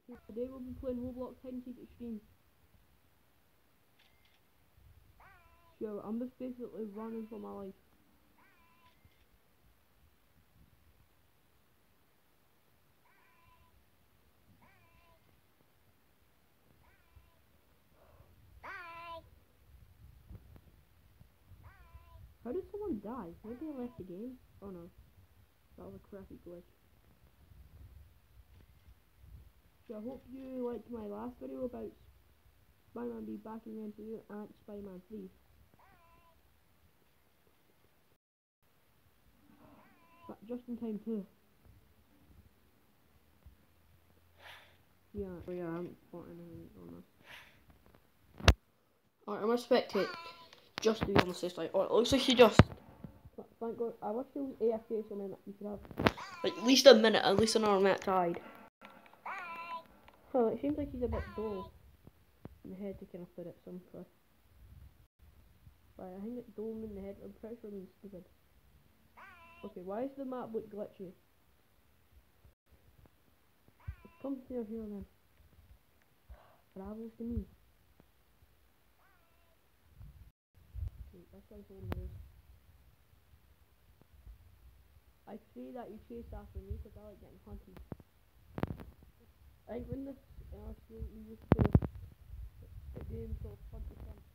Today we'll be playing Roblox hide and seek extreme. So I'm just basically running for my life. How did someone die? Maybe I left the game? Oh no. That was a crappy glitch. So I hope you liked my last video about Spider-Man be back in the MCU and Spider-Man 3. But just in time too. Yeah, I haven't fought anything on this. Alright, I'm gonna spectate just to be on the safe side. Oh, it looks like she just... Thank God, I wish it was AFK so then you could have like at least a minute, at least another minute to hide. Oh, it seems like he's a bit dull in the head to kind of put it simply. Right, I think it's dull in the head, I'm pretty sure it means stupid. Okay, why is the map look glitchy? Come here then. Travels to me. Wait, this guy's holding the race. I pray that you chase after me because I like getting hunted. I think when this in our school we used to play a game called Hunt the Cunt.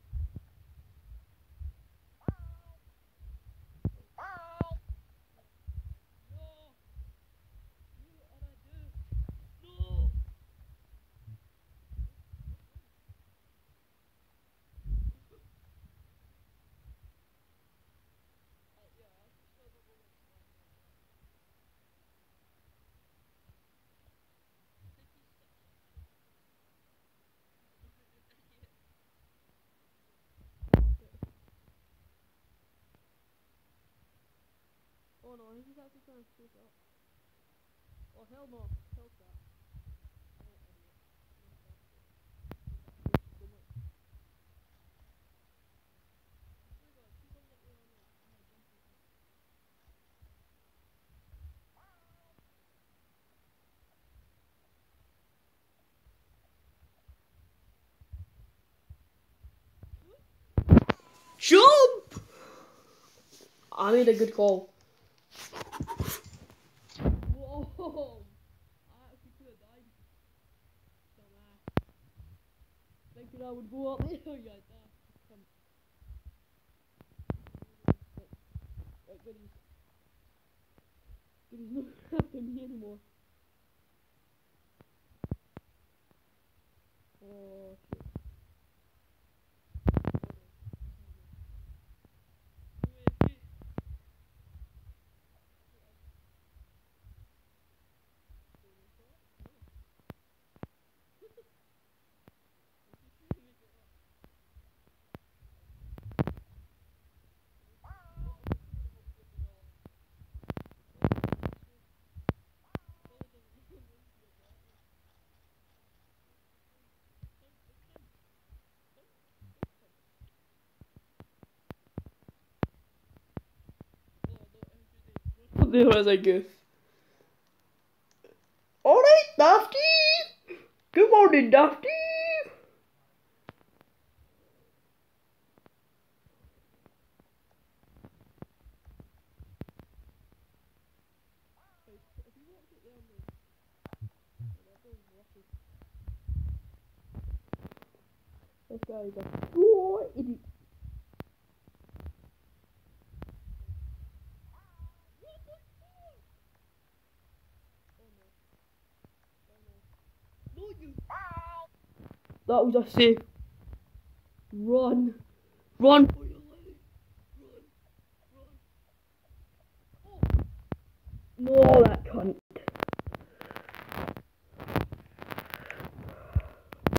Oh no, he's actually trying to chase up. Oh hell no, hell crap. Jump! I made a good call. Whoa! I actually could have died. Dumbass. Thinking I would go up there. Yeah, come. Right, goodies. Goodies not after me anymore. Oh shit. There was a goof. Alright, Dafty! Good morning, Dafty! This guy is a poor idiot. That was a safe. Run. Run for your life. Run. Run. Oh. No, that